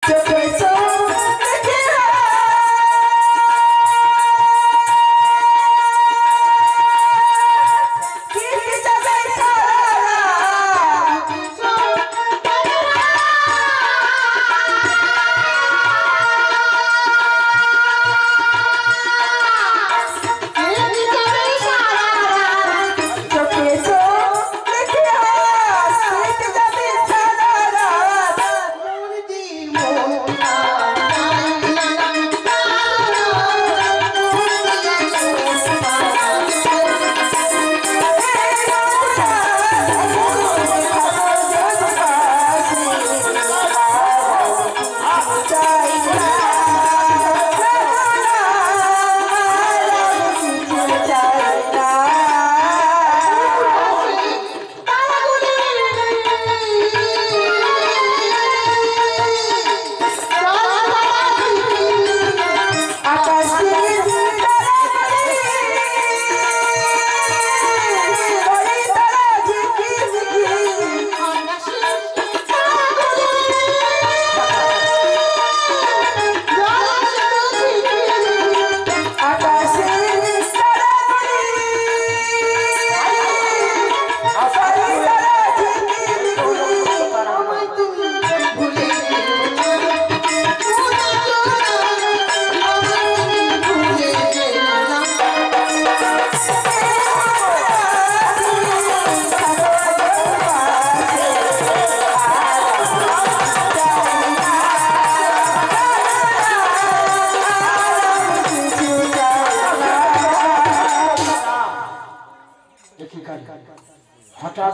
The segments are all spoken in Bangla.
হঠাৎ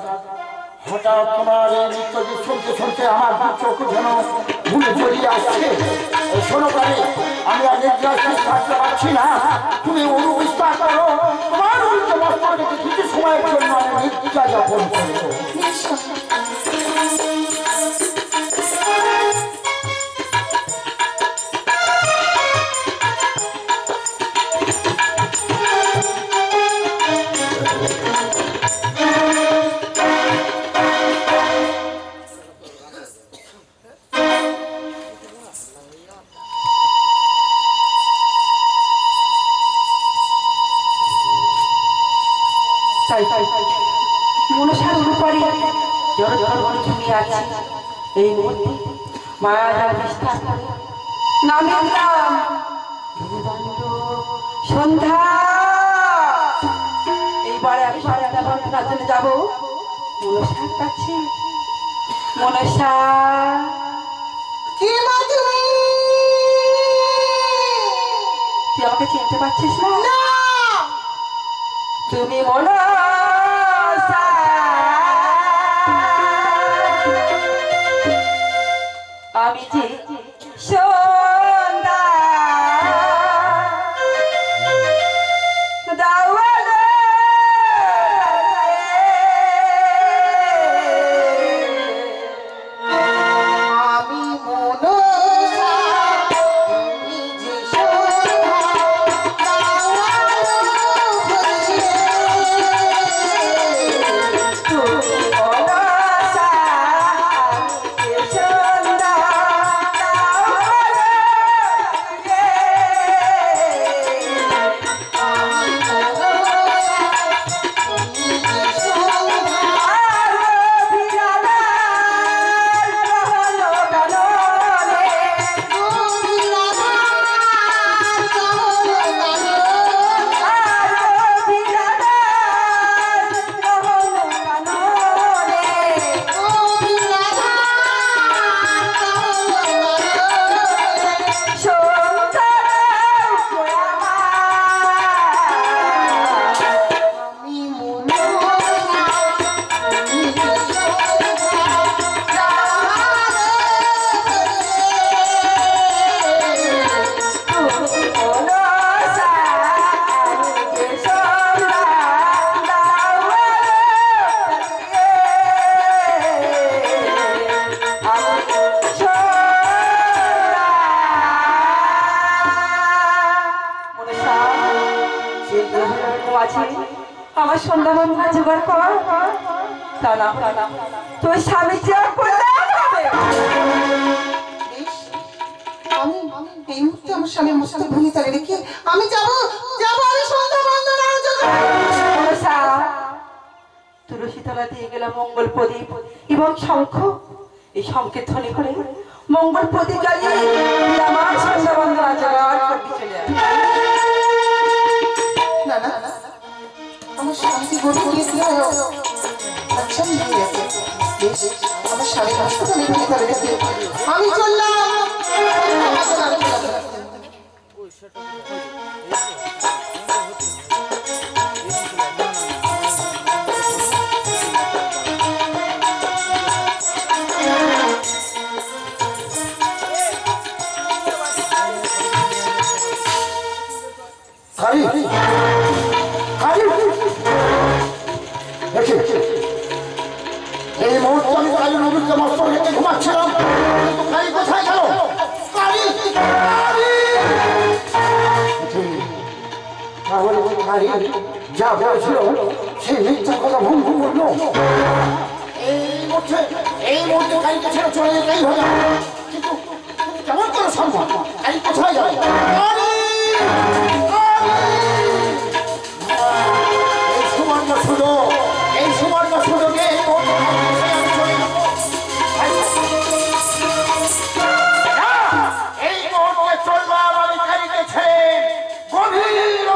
হঠাৎ তোমার নৃত্য শুনতে শুনতে আমার দু চোখ যেন ভুলে চলিয়ে আসছে। শোনো কালী, আমি আর নির্যাস থাকতে পারছি না, তুমি অনুবিস্তার করো। তোমার উচ্চ মস্তকে কিছু সময়ের জন্য আমি নিত্যা যাপন করবো। এই মুহূর্তে মায়া সন্ধ্যা এইবারে আমি প্রার্থনার জন্য যাবো মনসার কাছে। মনসা, তুই আমাকে চিনতে পারছিস না? তুমি মনসা, আমি যে সন্ধ্যা দাওয়ালে আমি মনসা, তুমি যে সন্ধ্যা আমার সন্ধ্যা বন্ধনা জোগাড় কর। তা না তোর স্বামী যে এই মুহূর্তে আমার স্বামী মস্তক ভূমি তালে রেখে আমি যাব আমি সন্ধ্যা বন্দনার জন্য। তুলসী তলা দিয়ে গেলাম মঙ্গল প্রদীপ এবং শঙ্খ। এই শঙ্খের ধ্বনি করে মঙ্গল প্রদীপ জ্বালিয়ে আমার সন্ধ্যা বন্দনা জোগাড় করতে চলে আসে। না না আমার স্বামীকে গরু দিয়েছিল আচ্ছা নিয়ে গেছে বেশ আমার স্বামী মস্তক আমি ভূমি তালে রেখে আমি চললাম। এই মুহূর্তে আমি কালী নদীতে মস্তক রেখে ঘুমাচ্ছিলাম, কিন্তু কালী কোথায় গেল? কালী তাহলে ওই কালী যা বলেছিল সেই মিথ্যা কথা ভুল ভুল বললো। এই মুহূর্তে কালীকে ছেড়ে চলে যেতেই হবে, কিন্তু কেমন করে সম্ভব? কালী কোথায় যাবে? এই সুবর্ণ সুযোগে এই মুহূর্তে চলবা আমি কালীকে ছেড়ে গভীর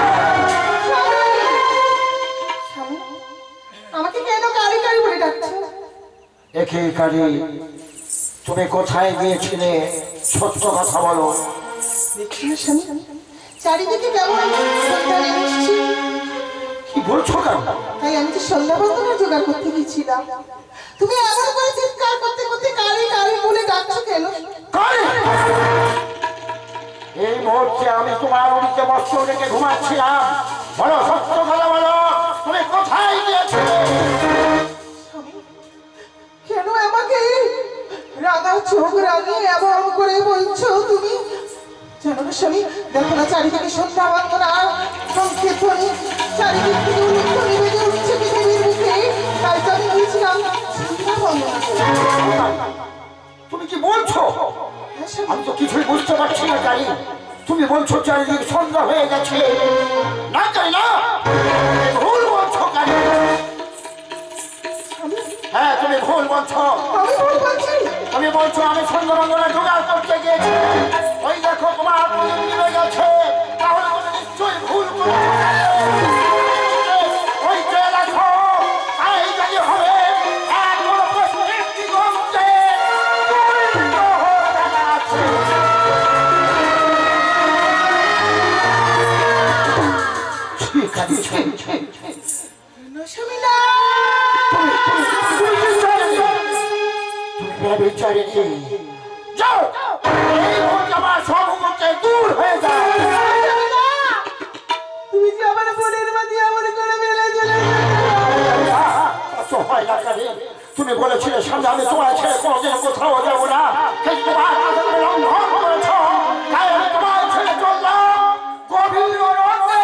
আমাকে কেন কারি কারি বলে ডাকছো? একে কালী, তুমি কোথায় গিয়েছিলে? সত্য কথা বলো। চারিদিকে কেমন সন্ধ্যা এসেছি, কি বলছো কেন? তাই আমি তো সন্ধ্যা বন্দনা জোগাড় করতে গেছিলাম। তুমি এমন করে চিৎকার করতে করতে কারি কারি বলে ডাকছো কেন? এই মুহূর্তে আমি তোমার উড়িতে মস্তক রেখে ঘুমাচ্ছিলাম। বলো, সত্য কথা বলো, তুমি কোথায় গিয়েছিলে? কেন আমাকে রাগা চোখ রাগিয়ে এমন করে বলছো তুমি? জানো না স্বামী, দেখো না চারিদিকে সন্ধ্যা বন্দনা সংকীর্তনী, চারিদিক থেকে উলুধ্বনি বেজে উঠছে পৃথিবীর মুখে, তাই তো আমি গিয়েছিলাম সন্ধ্যা বন্দনা করতে। তুমি কি বলছো? আমি তো কিছুই বুঝতে পারছি না কালী। তুমি বলছো চারিদিকে সন্ধ্যা হয়ে গেছে। না কালী না, ভুল বলছো কালী। হ্যাঁ, তুমি ভুল বলছো। আমি ভুল বলছি? তুমি বলছো আমি সন্ধ্যা বন্দনা জোগাড় করতে গিয়েছি, ওই দেখো তোমার প্রদীপ নিভে গেছে। তাহলে তুমি নিশ্চয়ই ভুল করেছো। ওই যে দেখো, তাই যদি হবে এক বড় প্রশ্নের দিগন্তে স্বামী না, যাও, এই মুহূর্তে আমার সম্মুখে দূর হয়ে যায়। তুমি যে আমার বোনের মাঝে এমন করে মেলে চলে তুমি বলেছিলে সামনে আমি তোমার ছেড়ে কোনোদিন কোথাও যাবো না, কিন্তু তোমার কথা তুমি লঙ্ঘন করেছ। তাই আমি তোমার ছেড়ে চললাম গভীর অরণ্যে।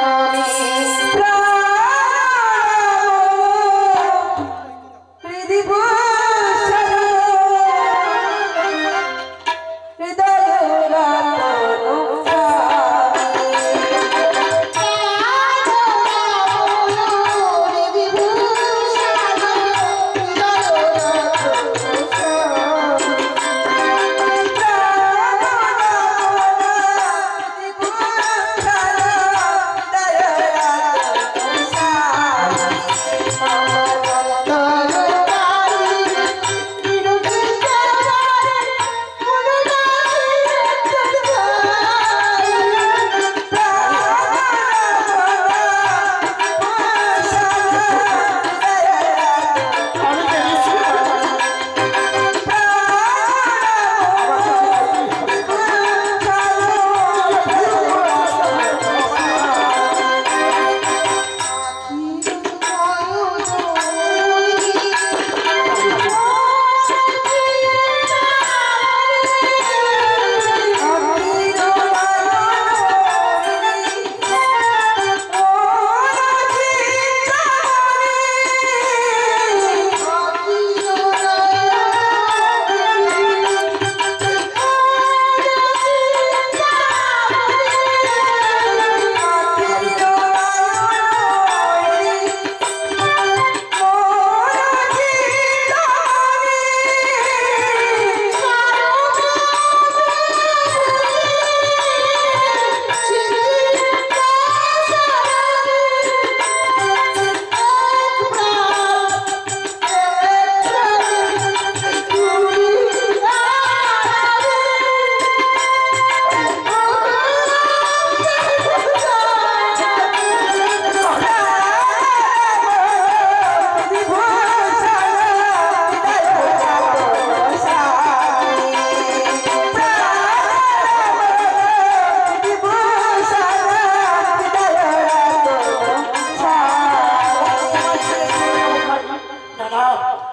হৃদয়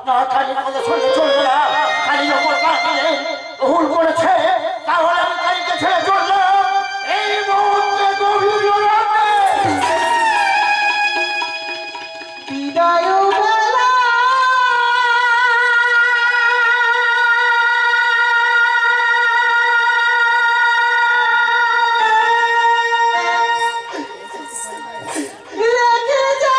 না কালীর কথা শুনলে চলবে না। কালীর ওপর কাটিয়ে ভুল করেছে, তাহলে আমি কালীকে ছেড়ে চললাম এই মুহূর্তে গভীর রাতে। বিদায় বেলা রেখে যা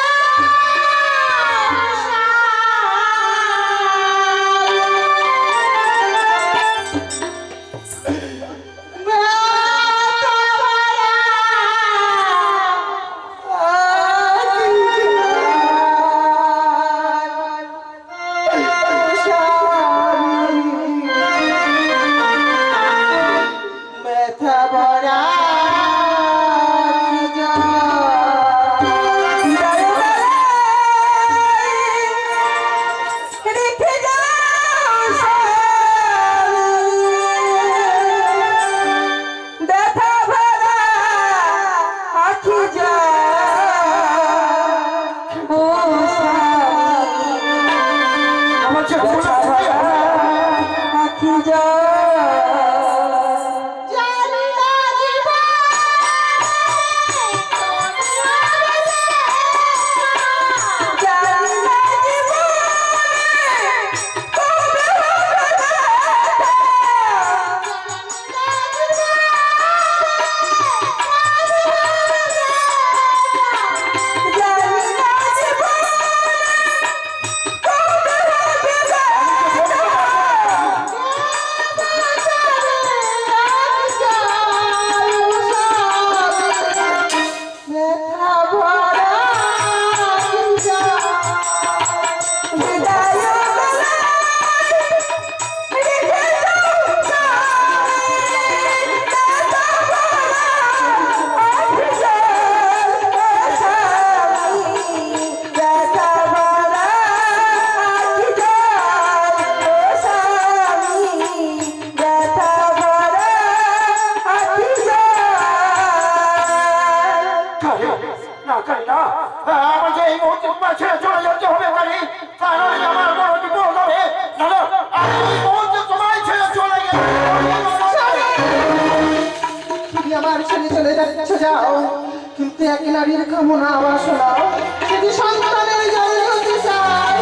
কিন্তু এক নারীর কামনা বাসনা যদি সন্তানের জন্ম হতে চায়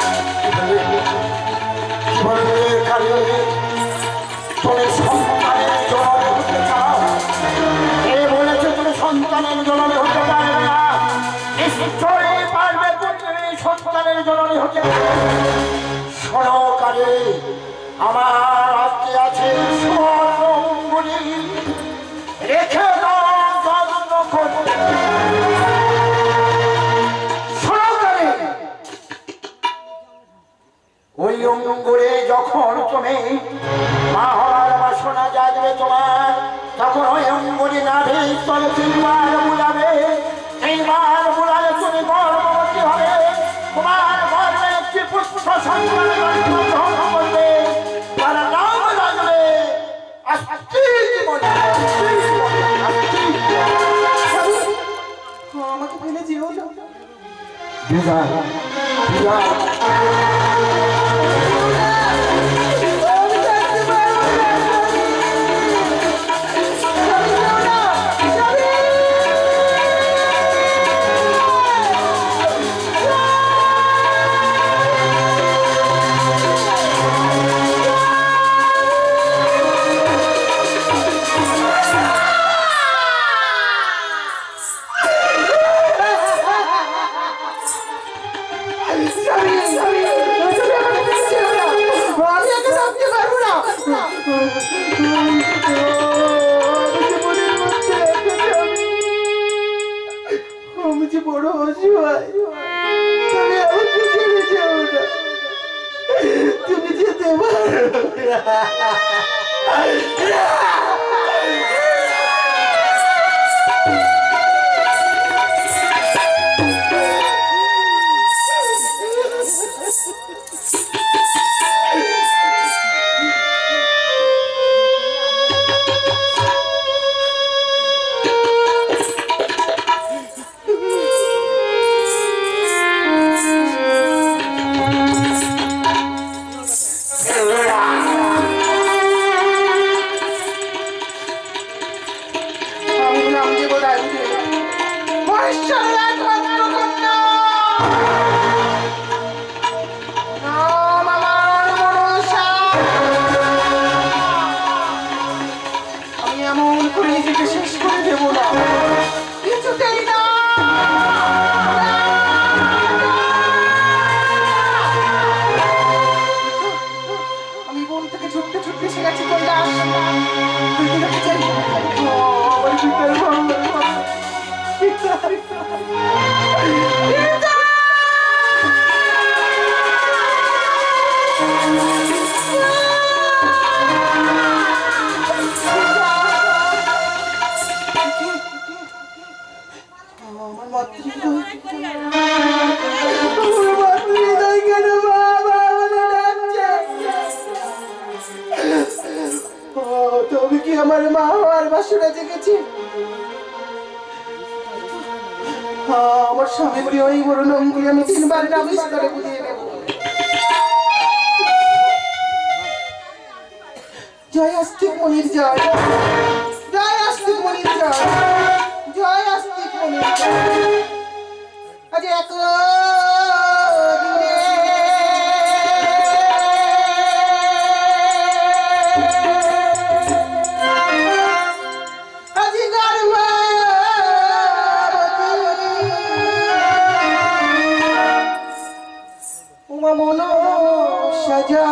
তুমি সন্তানের জননী হতে চাও? কে বলেছে তুমি সন্তানের জননী হতে পারবে না? নিশ্চয়ই পারবে, তুমি সন্তানের জননী হতে শোনো কালী, আমার আজকে আছে স্বর্ণমণি, রেখে দাও যত্ন করে। শোনো কালী, ওই অঙ্গুরে যখন তুমি মা হওয়ার বাসনা জাগবে তোমার, তখন ওই অঙ্গুরি নাভি তলে তিনবার বুলাবে, তিনবার বুলালে তুমি গর্ভবতী হবে, তোমার গর্ভে একটি পুত্র সন্তান জন্মগ্রহণ করবে, তার নাম রাখবে আস্তিক মণি। আমাকে ফেলে যেও না। বিদায় বিদায়। আমি যে বড় অসহায়, তুমি আমাকে ছেড়ে যাও না, তুমি যেতে পারো না। তবে কি আমার মা আর বাসুরা জেগেছে? আমার স্বামী প্রিয় এই বড় নামগুলি আমি 3 বার নামিশ করে বুঝিয়ে নেব। জয় আস্তিক মনির জয়, জয় আস্তিক মনির জয়, জয় আস্তিক মনির জয়। আজ এত মনো সাজা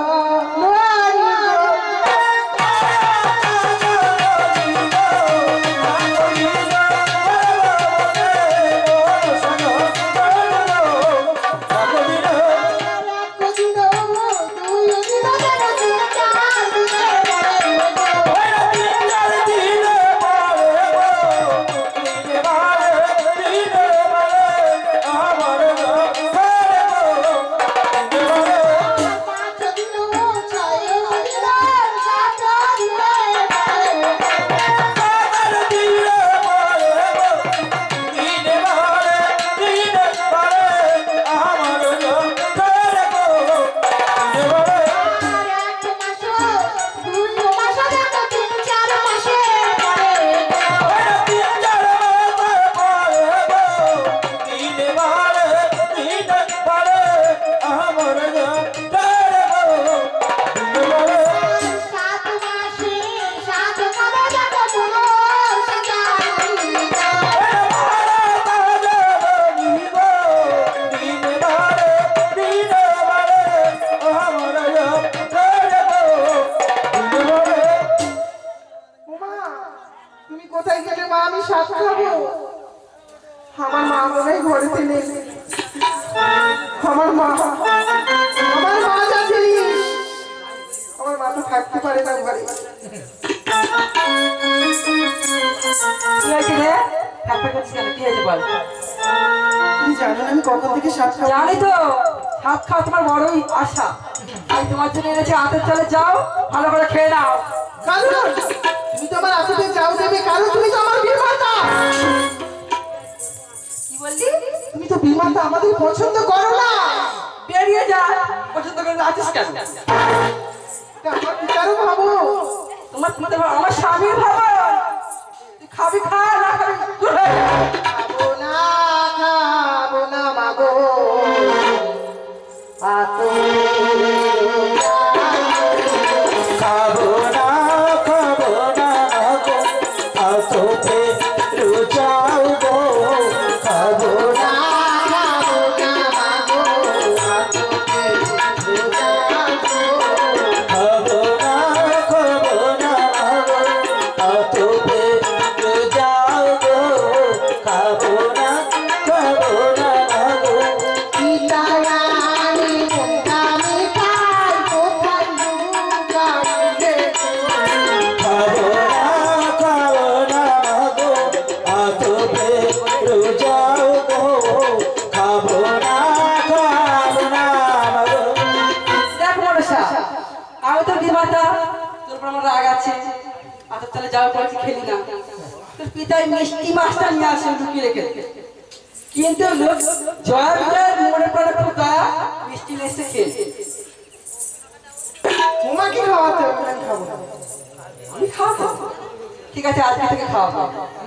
ঠিক আছে আজকে থেকে খাওয়া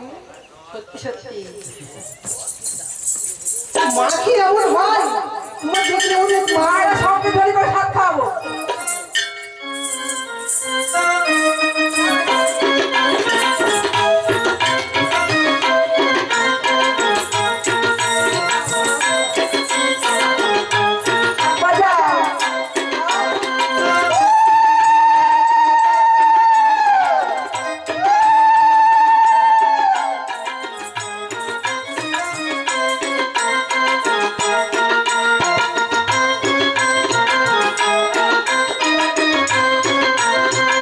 সত্যি সত্যি মা কি এমন হয় তোমার দেখলে মনে হয় মায়ের সঙ্গে ধরে করে ভাত